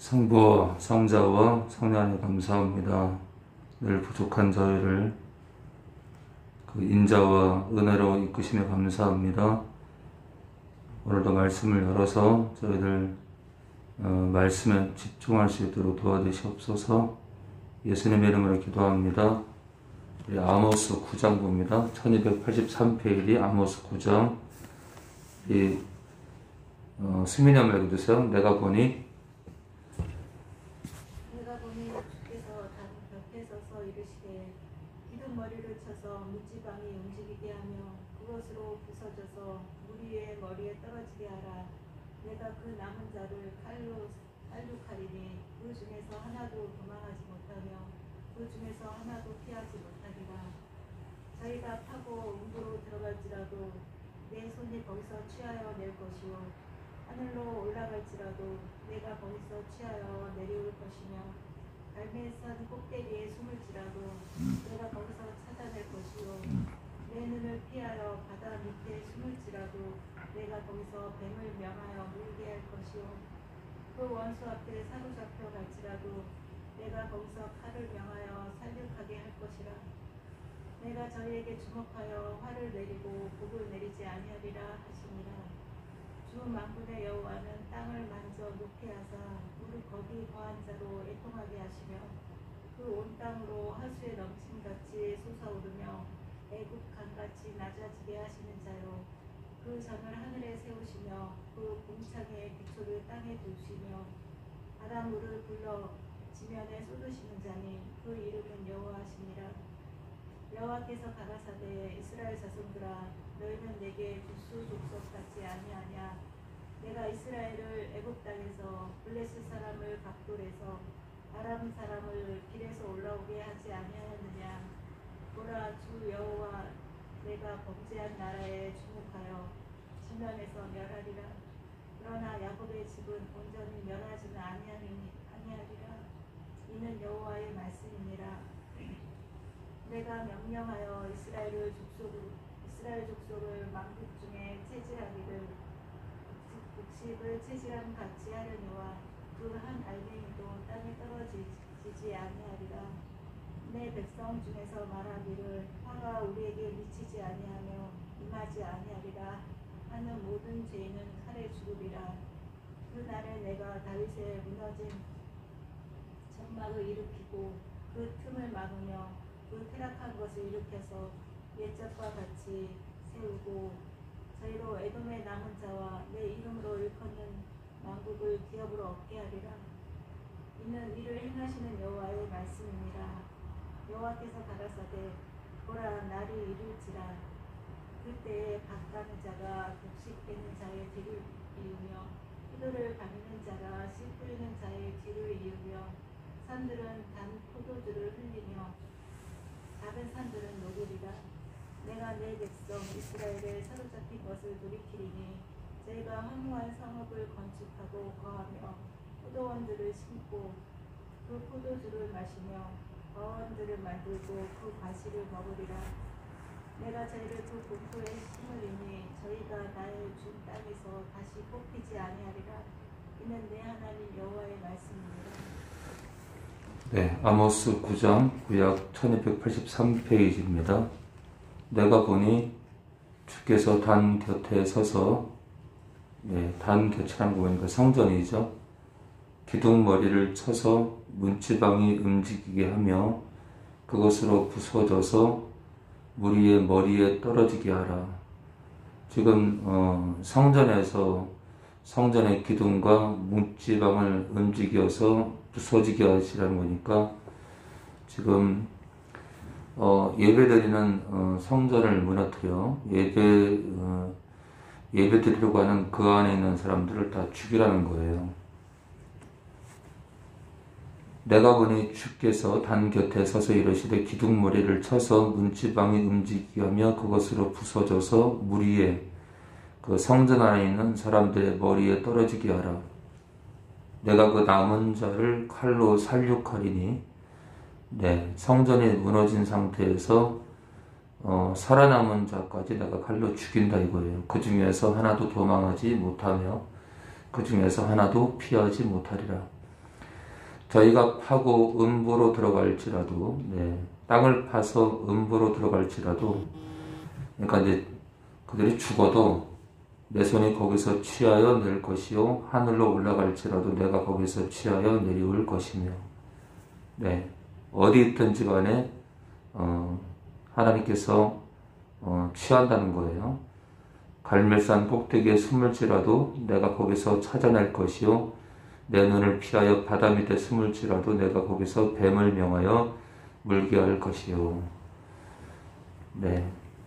성부와 성자와 성령에 감사합니다. 늘 부족한 저희를 그 인자와 은혜로 이끄심에 감사합니다. 오늘도 말씀을 열어서 저희들 말씀에 집중할 수 있도록 도와주시옵소서. 예수님의 이름으로 기도합니다. 우리 아모스 9장 봅니다. 1283페이지 아모스 9장. 수민이 한번 읽어주세요. 내가 보니 주께서 다른 곁에 서서 이르시되 기둥 머리를 쳐서 문지방이 움직이게 하며 그것으로 부서져서 무리의 머리에 떨어지게 하라. 내가 그 남은 자를 칼로 살육하리니 그 중에서 하나도 도망하지 못하며 그 중에서 하나도 피하지 못하리라. 저희가 타고 음부로 들어갈지라도 내 손이 거기서 취하여 낼 것이요 하늘로 올라갈지라도 내가 거기서 취하여 내려올 것이며 갈매산 꼭대기에 숨을지라도 내가 거기서 찾아낼 것이요 내 눈을 피하여 바다 밑에 숨을지라도 내가 거기서 뱀을 명하여 물게 할 것이요 그 원수 앞에 사로잡혀 갈지라도 내가 거기서 칼을 명하여 살육하게 할 것이라. 내가 저희에게 주목하여 화를 내리고 복을 내리지 아니하리라 하시니라. 주 만군의 여호와는 땅을 만져 녹게 하사 무릇 거기 거한 자로 애통하게 하시며 그 온 땅으로 하수에 넘침같이 솟아오르며 애굽 강같이 낮아지게 하시는 자요 그 전을 하늘에 세우시며 그 공창의 기초를 땅에 두시며 바닷물을 불러 지면에 쏟으시는 자니 그 이름은 여호와시니라. 여호와께서 가라사대 이스라엘 자손들아 너희는 내게 두수 족속 같지 아니하냐. 내가 이스라엘을 애굽 땅에서 블레셋 사람을 각돌해서 아람 사람을 길에서 올라오게 하지 아니하였느냐. 보라 주 여호와 내가 범죄한 나라에 주목하여 지면에서 멸하리라. 그러나 야곱의 집은 온전히 멸하지는 아니하리라. 이는 여호와의 말씀이니라. 내가 명령하여 이스라엘 족속을 만국 중에 체질하기를 곡식을 체질함 같이 하려니와 그 한 알맹이도 땅에 떨어지지 아니하리라. 내 백성 중에서 말하기를 화가 우리에게 미치지 아니하며 임하지 아니하리라 하는 모든 죄인은 칼에 죽으리라. 그 날에 내가 다윗의 무너진 장막을 일으키고 그 틈을 막으며 그 퇴락한 것을 일으켜서 옛적과 같이 세우고 저희로 에돔의 남은 자와 내 이름으로 일컫는 만국을 기업으로 얻게 하리라. 이는 이를 행하시는 여호와의 말씀이니라. 여호와께서 가라사대 보라 날이 이를지라. 그때에 각 가는 자가 곡식 빼는 자의 뒤를 이으며 포도를 가리는 자가 씨 뿌리는 자의 뒤를 이으며 산들은 단 포도주를 흘리며 작은 산들은 녹으리라. 내가 내 백성 이스라엘에 사로잡힌 것을 돌이키리니 저희가 황무한 성읍을 건축하고 거하며 포도원들을 심고 그 포도주를 마시며 거원들을 만들고 그 과실을 먹으리라. 내가 저희를 그 본토에 심으리니 저희가 나의 준 땅에서 다시 뽑히지 아니하리라. 이는 내 하나님 여호와의 말씀이니라. 네, 아모스 9장 구약 1283페이지입니다. 내가 보니 주께서 단 곁에 서서 단 곁이라는 거 보니까 성전이죠. 기둥 머리를 쳐서 문지방이 움직이게 하며 그것으로 부서져서 무리의 머리에 떨어지게 하라. 지금 성전에서 성전의 기둥과 문지방을 움직여서 부서지게 하시라는 거니까 지금 예배드리는 성전을 무너뜨려 예배드리려고 하는 그 안에 있는 사람들을 다 죽이라는 거예요. 내가 보니 주께서 단 곁에 서서 이르시되 기둥머리를 쳐서 문지방이 움직이게 하며 그것으로 부서져서 무리에 그 성전 안에 있는 사람들의 머리에 떨어지게 하라. 내가 그 남은 자를 칼로 살육하리니 성전이 무너진 상태에서 살아남은 자까지 내가 칼로 죽인다 이거예요. 그 중에서 하나도 도망하지 못하며 그 중에서 하나도 피하지 못하리라. 저희가 파고 음부로 들어갈지라도, 네, 땅을 파서 음부로 들어갈지라도, 그러니까 이제 그들이 죽어도 내 손이 거기서 취하여 낼 것이요 하늘로 올라갈지라도 내가 거기서 취하여 내려올 것이며, 네, 어디 있든지 간에 하나님께서 취한다는 거예요. 갈멜산 꼭대기에 숨을지라도 내가 거기서 찾아낼 것이요 내 눈을 피하여 바다 밑에 숨을지라도 내가 거기서 뱀을 명하여 물게 할 것이요. 네,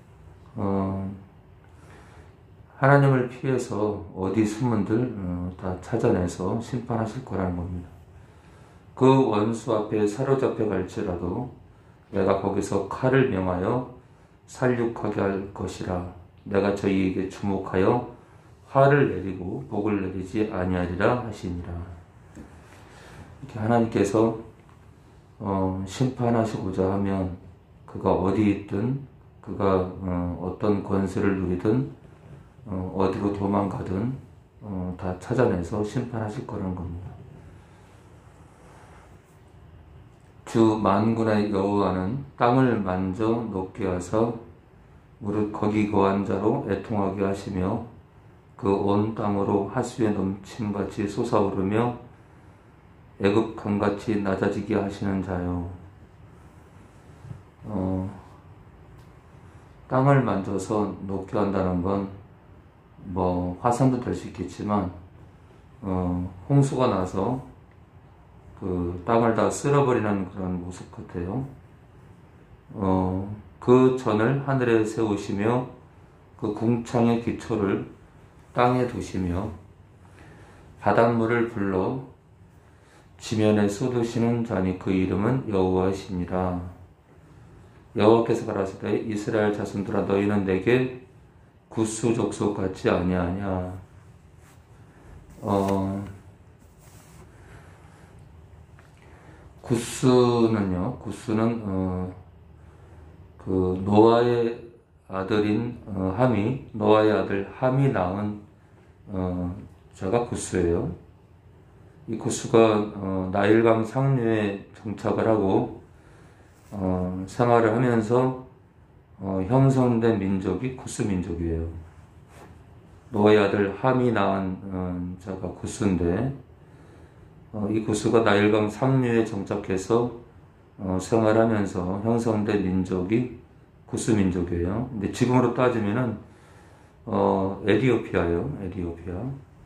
하나님을 피해서 어디 숨은들 다 찾아내서 심판하실 거라는 겁니다. 그 원수 앞에 사로잡혀 갈지라도 내가 거기서 칼을 명하여 살육하게 할 것이라. 내가 저희에게 주목하여 화를 내리고 복을 내리지 아니하리라 하시니라. 이렇게 하나님께서 심판하시고자 하면 그가 어디 있든 그가 어떤 권세를 누리든 어디로 도망가든 다 찾아내서 심판하실 거라는 겁니다. 주 만군의 여호와는 땅을 만져 높게 하사 무릇 거기 거한 자로 애통하게 하시며 그 온 땅으로 하수에 넘침같이 솟아오르며 애굽 강같이 낮아지게 하시는 자요. 땅을 만져서 높게 한다는 건 뭐 화산도 될 수 있겠지만 홍수가 나서 그 땅을 다 쓸어버리는 그런 모습 같아요. 그 전을 하늘에 세우시며 그 궁창의 기초를 땅에 두시며 바닷물을 불러 지면에 쏟으시는 자니 그 이름은 여호와시니라. 여호와께서 가라사대 이스라엘 자손들아 너희는 내게 구스 족속 같지 아니하냐. 구스는 그 노아의 아들인 함이, 노아의 아들 함이 낳은 자가 구스예요. 이 구스가 나일강 상류에 정착을 하고 생활을 하면서 형성된 민족이 구스 민족이에요. 노아의 아들 함이 낳은 자가 구스인데 이 구스가 나일강 상류에 정착해서 생활하면서 형성된 민족이 구스 민족이에요. 근데 지금으로 따지면은 에디오피아예요. 에디오피아.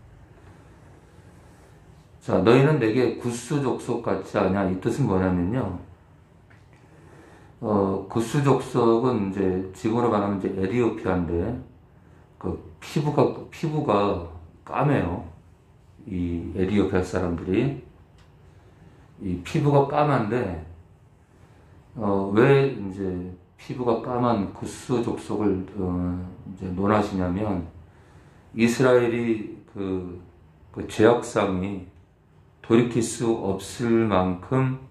자, 너희는 내게 구스 족속 같지 않냐? 이 뜻은 뭐냐면요. 구스 족속은 이제 지금으로 말하면 이제 에디오피아인데 그 피부가 까매요. 이 에디오피아 사람들이 이 피부가 까만데 왜 이제 피부가 까만 구스 족속을 이제 논하시냐면 이스라엘이 그 죄악상이 돌이킬 수 없을 만큼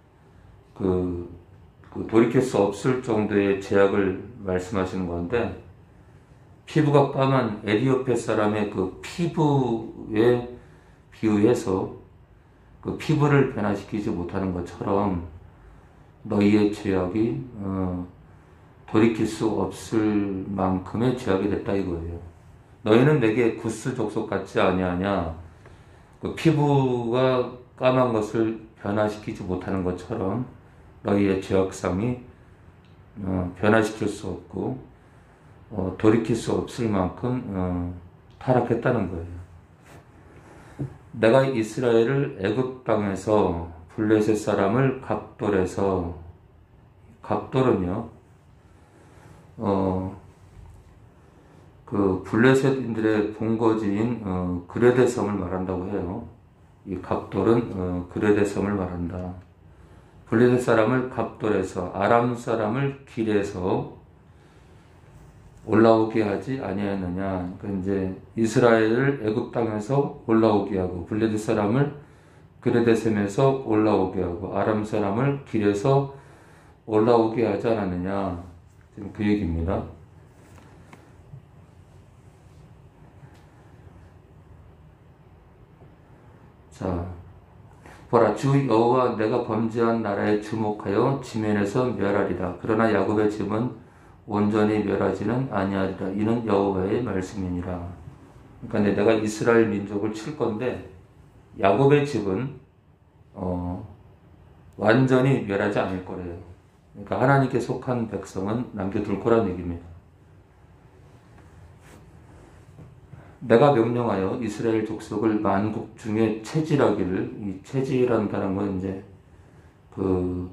돌이킬 수 없을 정도의 죄악을 말씀하시는 건데 피부가 까만 에디오피아 사람의 그 피부에 비유해서 그 피부를 변화시키지 못하는 것처럼 너희의 죄악이 돌이킬 수 없을 만큼의 죄악이 됐다 이거예요. 너희는 내게 구스 족속 같지 아니하냐. 그 피부가 까만 것을 변화시키지 못하는 것처럼 너희의 죄악상이 변화시킬 수 없고 돌이킬 수 없을 만큼 타락했다는 거예요. 내가 이스라엘을 애굽 땅에서 블레셋 사람을 갑돌에서, 갑돌은요 그 블레셋인들의 본거지인 그레데 섬을 말한다고 해요. 이 갑돌은 그레데 섬을 말한다. 블레셋 사람을 갑돌에서, 아람 사람을 길에서 올라오게 하지 아니하느냐. 그러니까 이제 이스라엘을 애굽 땅에서 올라오게 하고 블레셋 사람을 그레데 섬에서 올라오게 하고 아람 사람을 길에서 올라오게 하지 않았느냐. 지금 그 얘기입니다. 자, 보라, 주 여호와 내가 범죄한 나라에 주목하여 지면에서 멸하리라. 그러나 야곱의 집은 온전히 멸하지는 아니하리라. 이는 여호와의 말씀이니라. 그러니까 내가 이스라엘 민족을 칠 건데 야곱의 집은 완전히 멸하지 않을 거래요. 그러니까 하나님께 속한 백성은 남겨둘 거란 얘기입니다. 내가 명령하여 이스라엘 족속을 만국 중에 체질하기를, 이 체질한다는 건 이제 그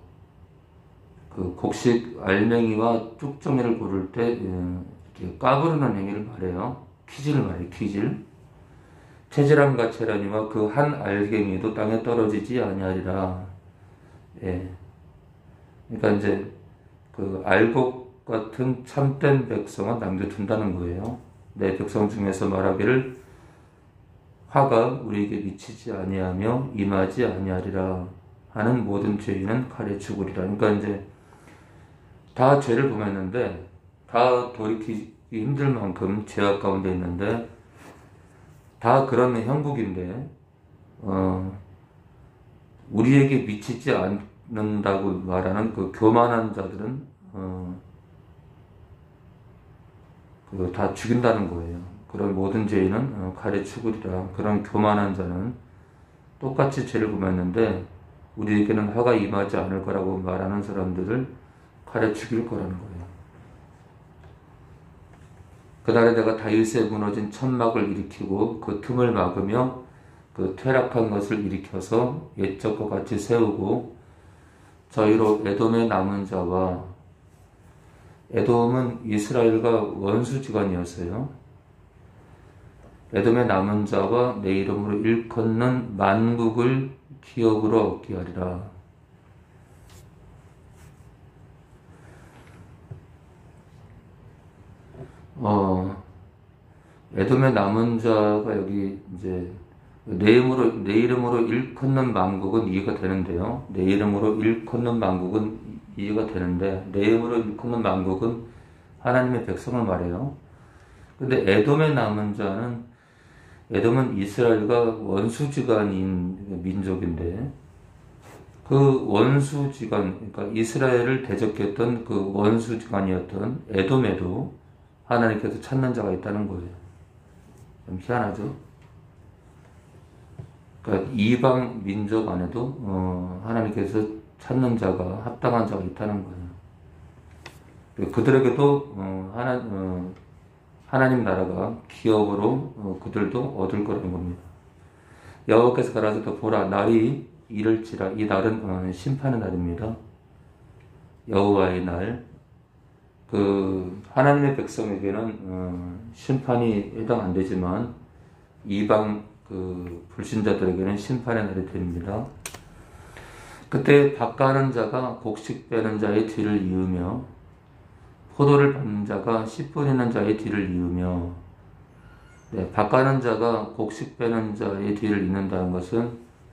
곡식 알맹이와 쭉정이를 고를 때 이렇게 까부르는 행위를 말해요. 퀴즈를 말해요. 퀴즈. 체질한 가채라니와 그 한 알갱이도 땅에 떨어지지 아니하리라. 예. 그러니까 이제 그 알곡 같은 참된 백성은 남겨둔다는 거예요. 내 백성 중에서 말하기를 화가 우리에게 미치지 아니하며 임하지 아니하리라 하는 모든 죄인은 칼에 죽으리라. 그러니까 이제 다 죄를 범했는데 다 돌이키기 힘들 만큼 죄악 가운데 있는데 다 그런 형국인데 우리에게 미치지 않는다고 말하는 그 교만한 자들은 그거 다 죽인다는 거예요. 그런 모든 죄인은 칼에 죽으리라. 그런 교만한 자는 똑같이 죄를 범했는데 우리에게는 화가 임하지 않을 거라고 말하는 사람들을 칼에 죽일 거라는 거예요. 그날에 내가 다윗의 무너진 천막을 일으키고 그 틈을 막으며 그 퇴락한 것을 일으켜서 옛적과 같이 세우고 저희로 에돔의 남은 자와, 에돔은 이스라엘과 원수지간이었어요. 에돔의 남은 자와 내 이름으로 일컫는 만국을 기업으로 얻게 하리라. 에돔의 남은 자가 여기 이제 내 이름으로 일컫는 만국은 이해가 되는데요. 내 이름으로 일컫는 만국은 이해가 되는데, 내 이름으로 일컫는 만국은 하나님의 백성을 말해요. 근데 에돔의 남은 자는, 에돔은 이스라엘과 원수지간인 민족인데, 그 원수지간, 그러니까 이스라엘을 대적했던 그 원수지간이었던 에돔에도 하나님께서 찾는 자가 있다는 거예요. 좀 희한하죠? 그러니까 이방 민족 안에도 하나님께서 찾는 자가, 합당한 자가 있다는 거예요. 그들에게도 하나님 나라가 기업으로 그들도 얻을 거라는 겁니다. 여호와께서 가라사대 보라, 날이 이를지라. 이 날은 심판의 날입니다. 여호와의 날. 하나님의 백성에게는 심판이 해당 안 되지만 이방 불신자들에게는 심판의 날이 됩니다. 그때 밭가는 자가 곡식 빼는 자의 뒤를 이으며 포도를 밟는 자가 씨 뿌리는 자의 뒤를 이으며, 밭가는 자가 곡식 빼는 자의 뒤를 잇는다는 것은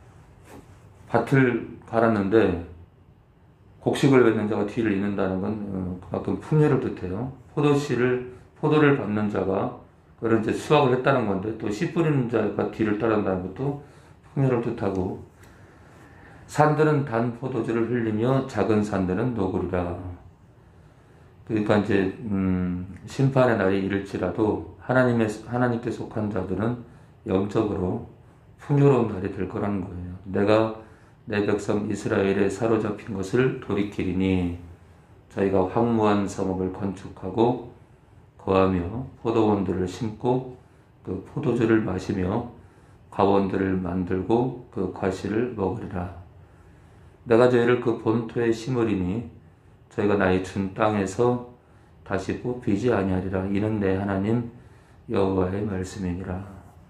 밭을 갈았는데 곡식을 뱉는 자가 뒤를 잇는다는 건 그만큼 풍요를 뜻해요. 포도를 밟는 자가 그런 이제 수확을 했다는 건데, 또 씨 뿌리는 자가 뒤를 따른다는 것도 풍요를 뜻하고, 산들은 단 포도주를 흘리며 작은 산들은 녹으리라. 그러니까 이제 심판의 날이 이를지라도 하나님께 속한 자들은 영적으로 풍요로운 날이 될 거라는 거예요. 내가 내 백성 이스라엘에 사로잡힌 것을 돌이키리니 저희가 황무한 성읍을 건축하고 거하며 포도원들을 심고 그 포도주를 마시며 과원들을 만들고 그 과실을 먹으리라. 내가 저희를 그 본토에 심으리니 저희가 나의 준 땅에서 다시 뽑히지 아니하리라. 이는 내 하나님 여호와의 말씀이니라.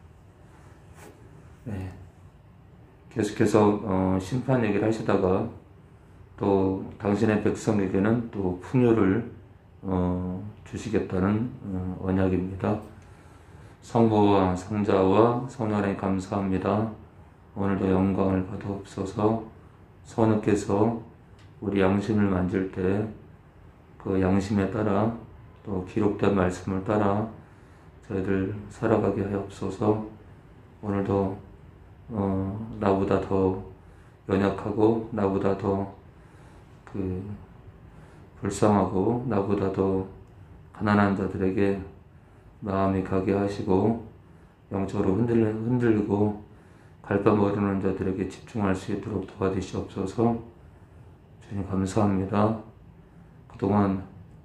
네. 계속해서 심판 얘기를 하시다가 또 당신의 백성에게는 또 풍요를 주시겠다는 언약입니다. 성부와 성자와 성령에 감사합니다. 오늘도 영광을 받아옵소서. 성령께서 우리 양심을 만질 때 그 양심에 따라 또 기록된 말씀을 따라 저희들 살아가게 하옵소서. 오늘도 나보다 더 연약하고 나보다 더 불쌍하고 나보다 더 가난한 자들에게 마음이 가게 하시고 영적으로 흔들리고 갈 바 모르는 자들에게 집중할 수 있도록 도와주시옵소서. 주님 감사합니다. 그동안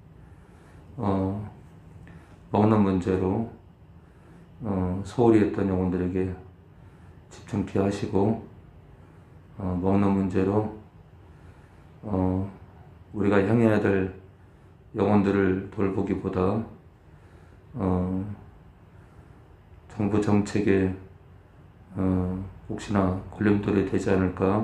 먹는 문제로 소홀히 했던 영혼들에게 집중케 하시고 먹는 문제로 우리가 향해야 될 영혼들을 돌보기보다 정부 정책에 혹시나 걸림돌이 되지 않을까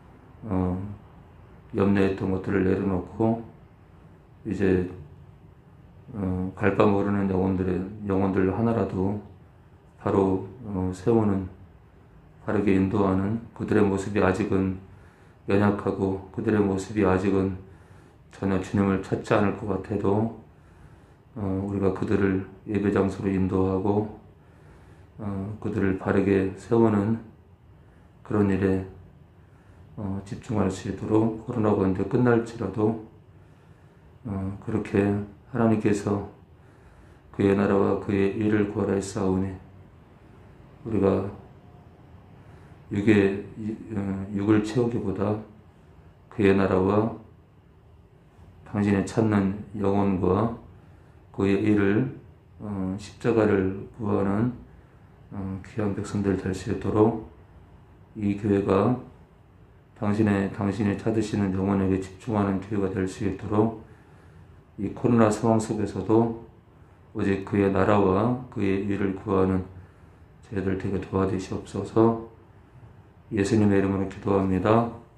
염려했던 것들을 내려놓고 이제 갈 바 모르는 영혼들 하나라도 바로 세우는, 바르게 인도하는, 그들의 모습이 아직은 연약하고 그들의 모습이 아직은 전혀 주님을 찾지 않을 것 같아도 우리가 그들을 예배 장소로 인도하고 그들을 바르게 세우는 그런 일에 집중할 수 있도록, 코로나가 언제 끝날지라도 그렇게 하나님께서 그의 나라와 그의 일을 구하라 했사오니 우리가 육을 채우기보다 그의 나라와 당신의 찾는 영혼과 그의 일을 십자가를 구하는 귀한 백성들 될 수 있도록 이 교회가 당신이 찾으시는 영혼에게 집중하는 교회가 될 수 있도록 이 코로나 상황 속에서도 오직 그의 나라와 그의 일을 구하는 저희들 되게 도와주시옵소서. 예수님의 이름으로 기도합니다.